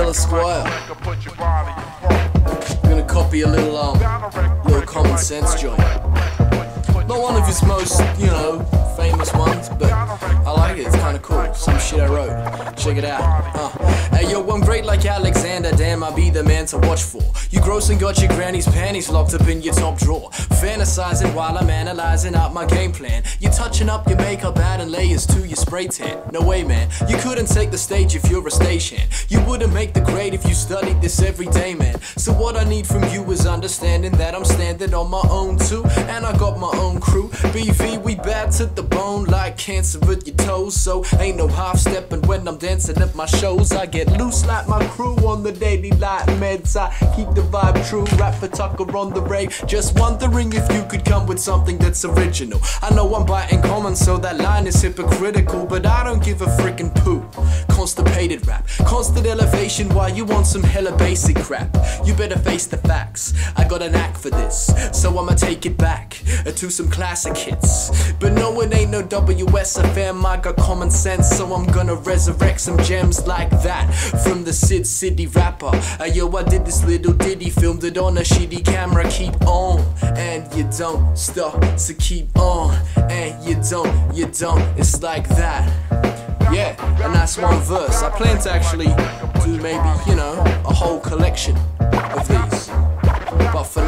Ella Squire. I'm gonna copy a little Common Sense joint. Not one of his most, famous ones, but I like it, it's kinda cool. Some shit I wrote. Check it out. Hey yo, I'm great like Alexander, damn, I'll be the man to watch for. You gross and got your granny's panties locked up in your top drawer. Fantasizing while I'm analyzing out my game plan. You're touching up your makeup, adding layers to your spray tan. No way, man, you couldn't take the stage if you're a stagehand. You wouldn't make the grade if you studied this every day, man. So what I need from you is understanding that I'm standing on my own too, and I got my own crew. BV, we bad to the bone like cancer at your toes. So ain't no half stepping when I'm dancing at my shows. I get loose like my crew on the daily light meds. I keep the vibe true, rap for Tucker on the rave. Just wondering if you could come with something that's original. I know I'm biting common, so that line is hypocritical, but I don't give a freaking poo. Constipated rap, constant elevation while you want some hella basic crap. You better face the facts, I got a knack for this, so I'ma take it back to some classic hits. But no, it ain't no WSFM, I got common sense, so I'm gonna resurrect some gems like that from the Sid City rapper. Yo, I did this little ditty, filmed it on a shitty camera. Keep on, and you don't stop, so keep on, and you don't, it's like that. Yeah, and that's one verse. I plan to actually do maybe, a whole collection of these, but for